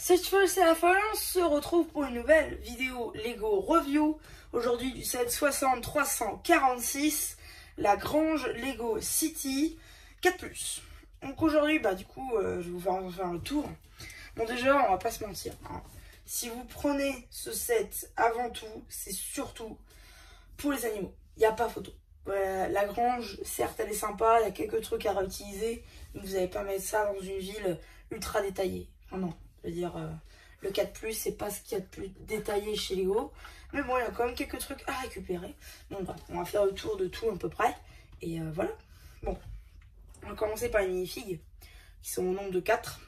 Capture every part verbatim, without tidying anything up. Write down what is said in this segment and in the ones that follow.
Cette fois, c'est la fin. On se retrouve pour une nouvelle vidéo Lego Review. Aujourd'hui du set soixante trois cent quarante-six, la Grange Lego City quatre plus. Donc aujourd'hui, bah du coup, euh, je vais vous faire, faire le tour. Bon déjà, on va pas se mentir, hein. Si vous prenez ce set avant tout, c'est surtout pour les animaux. Il n'y a pas photo. Voilà, la grange, certes, elle est sympa, il y a quelques trucs à réutiliser, mais vous n'allez pas mettre ça dans une ville ultra détaillée. Non, non. Je veux dire, euh, le quatre plus, c'est pas ce qu'il y a de plus détaillé chez Lego. Mais bon, il y a quand même quelques trucs à récupérer. Donc bref, on va faire le tour de tout à peu près. Et euh, voilà. Bon, on va commencer par les minifigs, qui sont au nombre de quatre,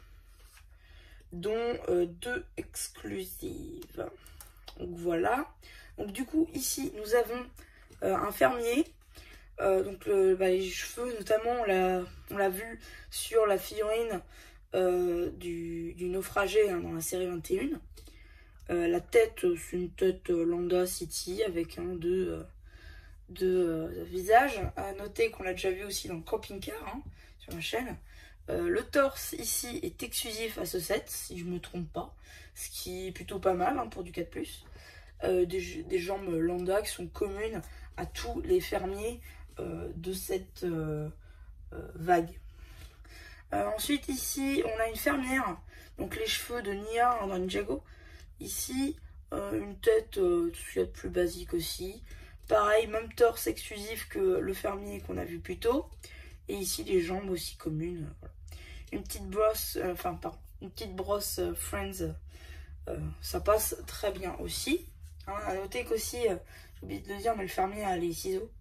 dont euh, deux exclusives. Donc voilà. Donc du coup, ici, nous avons euh, un fermier. Euh, donc le, bah, les cheveux, notamment, on l'a vu sur la figurine euh, du, du naufragé, hein, dans la série vingt et un. Euh, la tête, c'est une tête euh, Lambda City avec un deux, euh, deux euh, visages. À noter qu'on l'a déjà vu aussi dans le camping-car, hein, sur la chaîne. Euh, le torse ici est exclusif à ce set, si je ne me trompe pas, ce qui est plutôt pas mal, hein, pour du quatre plus. Euh, des, des jambes lambda qui sont communes à tous les fermiers euh, de cette euh, euh, vague. Euh, ensuite ici on a une fermière, donc les cheveux de Nia dans Ninjago. Ici euh, une tête euh, tout ce qu'il y a de plus basique aussi. Pareil, même torse exclusif que le fermier qu'on a vu plus tôt. Et ici les jambes aussi communes. Voilà. Une petite brosse, euh, enfin pardon, une petite brosse euh, Friends, euh, ça passe très bien aussi. Hein, à noter qu'aussi, euh, j'ai oublié de le dire, mais le fermier a les ciseaux.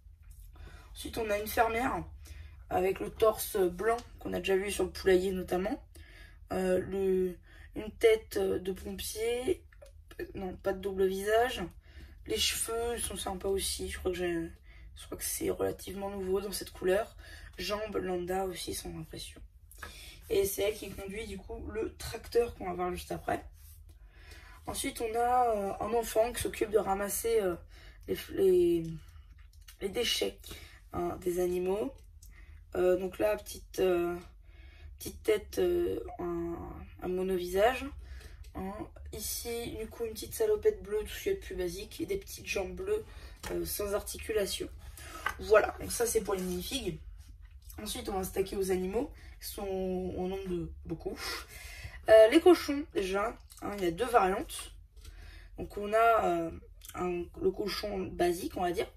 Ensuite, on a une fermière avec le torse blanc qu'on a déjà vu sur le poulailler notamment. Euh, le, une tête de pompier, non, pas de double visage. Les cheveux sont sympas aussi, je crois que j'ai, je crois que c'est relativement nouveau dans cette couleur. Jambes lambda aussi sans impression. Et c'est elle qui conduit du coup le tracteur qu'on va voir juste après. Ensuite, on a euh, un enfant qui s'occupe de ramasser euh, les, les, les déchets, hein, des animaux. Euh, donc là, petite, euh, petite tête, euh, un, un monovisage. Hein. Ici, du coup, une petite salopette bleue, tout ce qui est de plus basique. Et des petites jambes bleues euh, sans articulation. Voilà, donc ça c'est pour les minifigs. Ensuite, on va s'attaquer aux animaux, qui sont au nombre de beaucoup. Euh, les cochons, déjà. Hein, il y a deux variantes. Donc on a euh, un, le cochon basique, on va dire.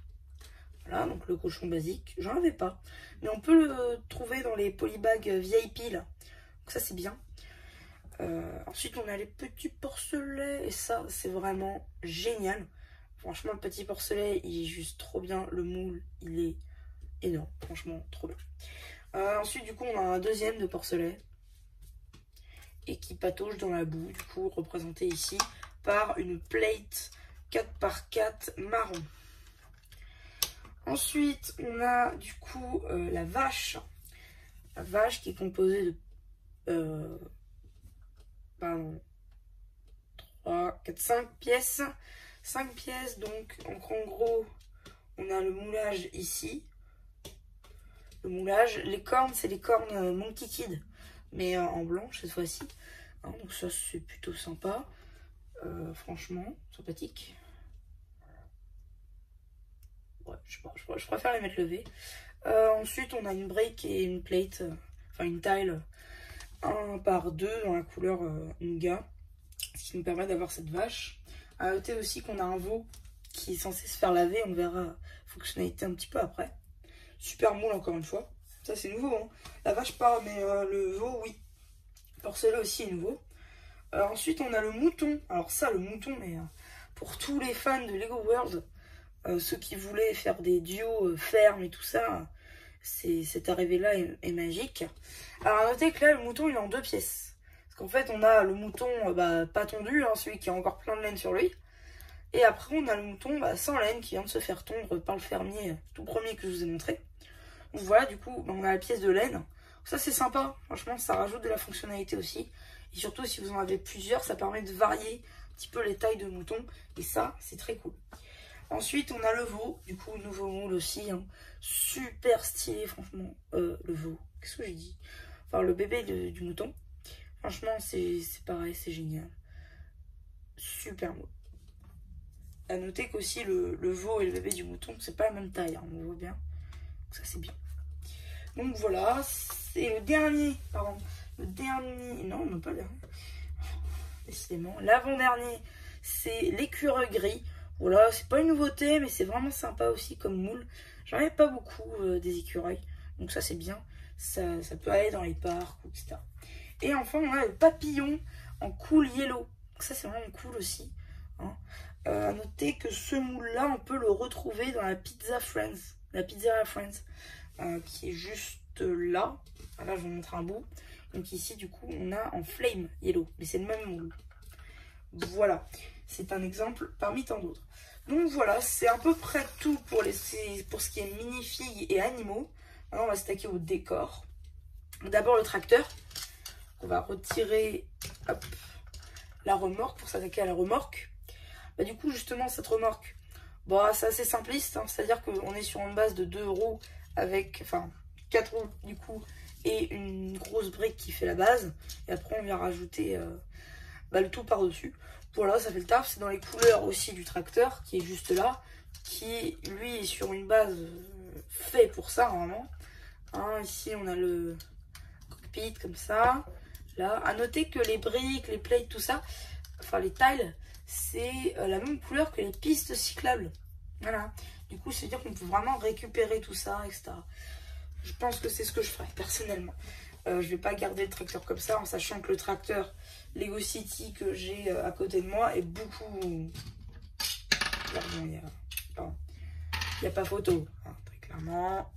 Voilà, donc le cochon basique. J'en avais pas. Mais on peut le trouver dans les polybags V I P là. Donc ça c'est bien. Euh, ensuite on a les petits porcelets. Et ça c'est vraiment génial. Franchement le petit porcelet il est juste trop bien. Le moule il est énorme. Franchement trop bien. Euh, ensuite du coup on a un deuxième de porcelet. Et qui patauge dans la boue, du coup représenté ici par une plate quatre par quatre marron. Ensuite on a du coup euh, la vache. La vache qui est composée de euh, pardon, trois, quatre, cinq pièces. cinq pièces, donc en gros on a le moulage ici. Le moulage, les cornes c'est les cornes euh, Monkey Kid, mais euh, en blanche cette fois-ci. Hein, donc ça c'est plutôt sympa. Euh, franchement, sympathique. Ouais, je, sais pas, je, je préfère les mettre levées. Euh, ensuite, on a une break et une plate, euh, enfin une tile un par deux dans la couleur euh, Nougat, ce qui nous permet d'avoir cette vache. À noter aussi qu'on a un veau qui est censé se faire laver, on verra la fonctionnalité un petit peu après. Super moule encore une fois. Ça c'est nouveau, hein. La vache pas, mais euh, le veau oui. Porcelet aussi est nouveau. Euh, ensuite on a le mouton. Alors ça le mouton, mais euh, pour tous les fans de Lego World, euh, ceux qui voulaient faire des duos euh, fermes et tout ça, c'est cette arrivée là est, est magique. Alors à noter que là le mouton il est en deux pièces. Parce qu'en fait on a le mouton euh, bah, pas tondu, hein, celui qui a encore plein de laine sur lui. Et après on a le mouton bah, sans laine qui vient de se faire tondre par le fermier tout premier que je vous ai montré. Donc voilà, du coup bah, on a la pièce de laine. Donc, ça c'est sympa, franchement ça rajoute de la fonctionnalité aussi. Et surtout si vous en avez plusieurs, ça permet de varier un petit peu les tailles de moutons. Et ça c'est très cool. Ensuite on a le veau, du coup nouveau moule aussi, hein. Super stylé franchement, euh, le veau, qu'est-ce que j'ai dit, enfin le bébé de, du mouton. Franchement, c'est pareil, c'est génial. Super beau. À noter qu'aussi le, le veau et le bébé du mouton, c'est pas la même taille, hein, on voit bien. Donc ça c'est bien. Donc voilà, c'est le dernier, pardon, le dernier, non, non pas le dernier, décidément, l'avant-dernier, c'est l'écureuil gris. Voilà, c'est pas une nouveauté, mais c'est vraiment sympa aussi comme moule. J'en avais pas beaucoup euh, des écureuils, donc ça c'est bien, ça, ça peut aller dans les parcs, et cetera. Et enfin, on a le papillon en cool yellow, donc ça c'est vraiment cool aussi. Hein. Euh, à noter que ce moule-là, on peut le retrouver dans la Pizza Friends, la Pizzeria Friends. Euh, qui est juste là. Là, je vous montre un bout. Donc ici, du coup, on a en flame yellow. Mais c'est le même moule. Voilà. C'est un exemple parmi tant d'autres. Donc voilà, c'est à peu près tout pour, les, pour ce qui est mini-figues et animaux. Maintenant, on va s'attaquer au décor. D'abord, le tracteur. On va retirer hop, la remorque pour s'attaquer à la remorque. Bah, du coup, justement, cette remorque, bah, c'est assez simpliste. Hein, c'est-à-dire qu'on est sur une base de deux roues avec, enfin, quatre roues du coup, et une grosse brique qui fait la base. Et après, on vient rajouter euh, bah, le tout par-dessus. Voilà, ça fait le taf. C'est dans les couleurs aussi du tracteur, qui est juste là, qui, lui, est sur une base euh, fait pour ça, vraiment. Hein, ici, on a le cockpit, comme ça. Là, à noter que les briques, les plates, tout ça, enfin, les tiles, c'est euh, la même couleur que les pistes cyclables. Voilà. Du coup, c'est-à-dire qu'on peut vraiment récupérer tout ça, et cetera. Je pense que c'est ce que je ferai, personnellement. Euh, je vais pas garder le tracteur comme ça, en sachant que le tracteur Lego City que j'ai euh, à côté de moi est beaucoup... Pardon, il n'y a... a pas photo, hein, très clairement.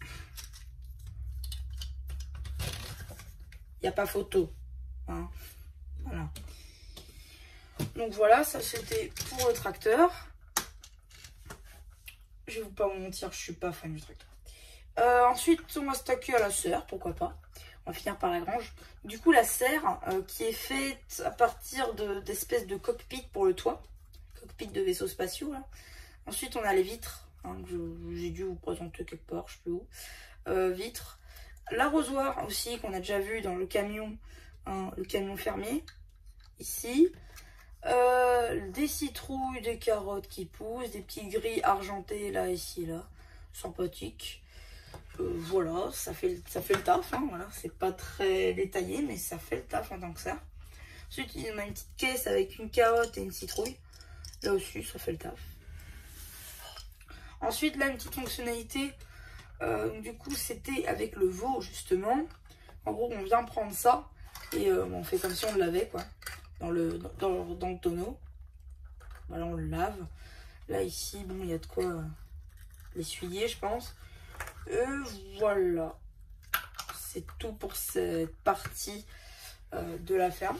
Il n'y a pas photo. Hein. Voilà. Donc voilà, ça c'était pour le tracteur. Je vais vous pas vous mentir, je suis pas fan du tracteur. Euh, ensuite, on va s'attaquer à la serre, pourquoi pas. On va finir par la grange. Du coup, la serre euh, qui est faite à partir d'espèces de, de cockpit pour le toit. Cockpit de vaisseaux spatiaux, là. Ensuite, on a les vitres, hein, que j'ai dû vous présenter quelque part, je sais plus où. Euh, vitres. L'arrosoir aussi, qu'on a déjà vu dans le camion, hein, le camion fermier. Ici. Euh, des citrouilles, des carottes qui poussent, des petits gris argentés là, ici, là, sympathique. Euh, voilà, ça fait, ça fait le taf, hein, voilà, c'est pas très détaillé, mais ça fait le taf en tant que ça. Ensuite, il y en a une petite caisse avec une carotte et une citrouille. Là aussi, ça fait le taf. Ensuite, là, une petite fonctionnalité, euh, du coup, c'était avec le veau, justement. En gros, on vient prendre ça et euh, on fait comme si on l'avait, quoi. Dans le, dans, dans le tonneau. Voilà, on le lave. Là, ici, bon, il y a de quoi euh, l'essuyer, je pense. Et voilà. C'est tout pour cette partie euh, de la ferme.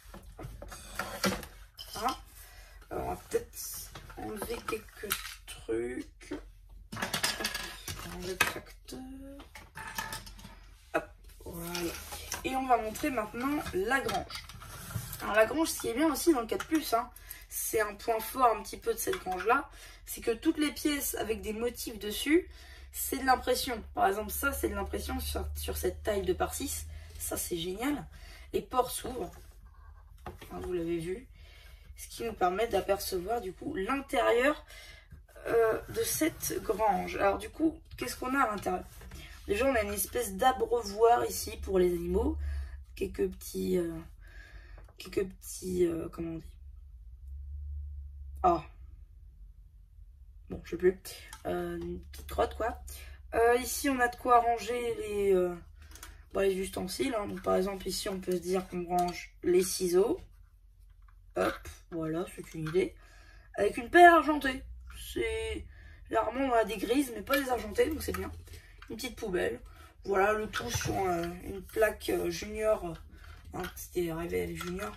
Voilà. Alors, on va peut-être enlever quelques trucs. On va enlever le tracteur. Hop, voilà. Et on va montrer maintenant la grange. Alors la grange, ce qui est bien aussi dans le quatre plus, hein, c'est un point fort un petit peu de cette grange-là, c'est que toutes les pièces avec des motifs dessus, c'est de l'impression. Par exemple, ça, c'est de l'impression sur, sur cette taille de par six. Ça, c'est génial. Les portes s'ouvrent, hein, vous l'avez vu, ce qui nous permet d'apercevoir du coup l'intérieur euh, de cette grange. Alors du coup, qu'est-ce qu'on a à l'intérieur? Déjà, on a une espèce d'abreuvoir ici pour les animaux, quelques petits... Euh, quelques petits, euh, comment on dit, ah, bon, je sais plus, euh, une petite crotte, quoi. Euh, ici, on a de quoi ranger les, euh, bon, les ustensiles, hein. Donc, par exemple, ici, on peut se dire qu'on range les ciseaux, hop, voilà, c'est une idée, avec une paire argentée. C'est, généralement, on a des grises, mais pas des argentées, donc c'est bien. Une petite poubelle, voilà, le tout sur euh, une plaque euh, junior. Hein, c'était arrivé avec Junior,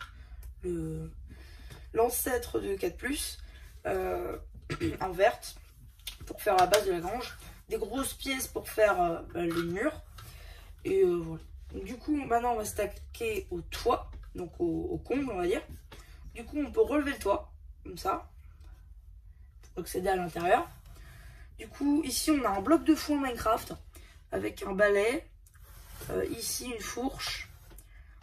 l'ancêtre de quatre plus, euh, en verte, pour faire la base de la grange. Des grosses pièces pour faire euh, bah, les murs. Et euh, voilà. Donc, du coup, maintenant, on va s'attaquer au toit, donc au, au comble, on va dire. Du coup, on peut relever le toit, comme ça, pour accéder à l'intérieur. Du coup, ici, on a un bloc de foin Minecraft, avec un balai. Euh, ici, une fourche.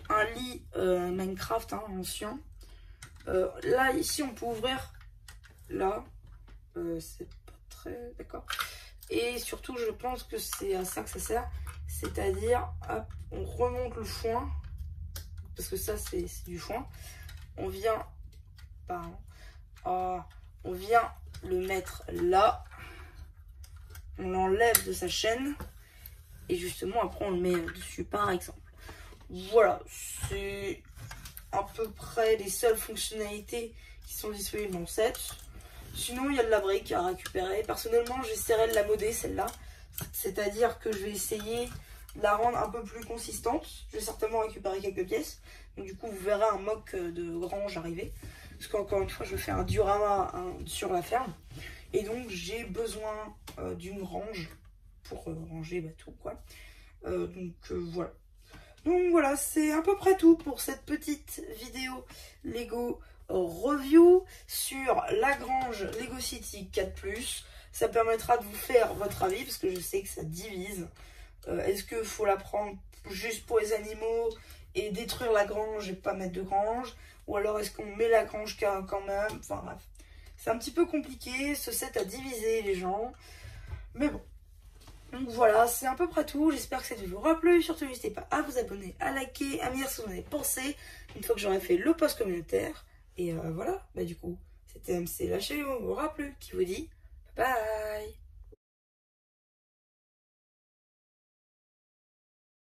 un lit euh, Minecraft hein, ancien. Euh, là, ici, on peut ouvrir. Là, euh, c'est pas très... D'accord. Et surtout, je pense que c'est à ça que ça sert. C'est-à-dire, hop, on remonte le foin. Parce que ça, c'est du foin. On vient... Pardon. Oh, on vient le mettre là. On l'enlève de sa chaîne. Et justement, après, on le met dessus, par exemple. Voilà, c'est à peu près les seules fonctionnalités qui sont disponibles dans le set. Sinon, il y a de la brique à récupérer. Personnellement, j'essaierai de la moder, celle-là. C'est-à-dire que je vais essayer de la rendre un peu plus consistante. Je vais certainement récupérer quelques pièces. Donc du coup, vous verrez un mock de grange arriver. Parce qu'encore une fois, je fais un diorama hein, sur la ferme. Et donc, j'ai besoin euh, d'une grange pour euh, ranger bah, tout, quoi. Euh, donc, euh, voilà. Donc, voilà, c'est à peu près tout pour cette petite vidéo Lego review sur la grange Lego City quatre plus. Ça permettra de vous faire votre avis, parce que je sais que ça divise. Euh, Est-ce qu'il faut la prendre juste pour les animaux et détruire la grange et pas mettre de grange? Ou alors est-ce qu'on met la grange quand même? Enfin bref, c'est un petit peu compliqué. Ce set a divisé les gens. Mais bon. Donc voilà, c'est à peu près tout. J'espère que cette vidéo vous aura plu. Surtout, n'hésitez pas à vous abonner, à liker, à me dire ce que vous en avez pensé une fois que j'aurai fait le post communautaire. Et euh, voilà, bah du coup, c'était M C la chaîne, vous aura plu, qui vous dit bye bye.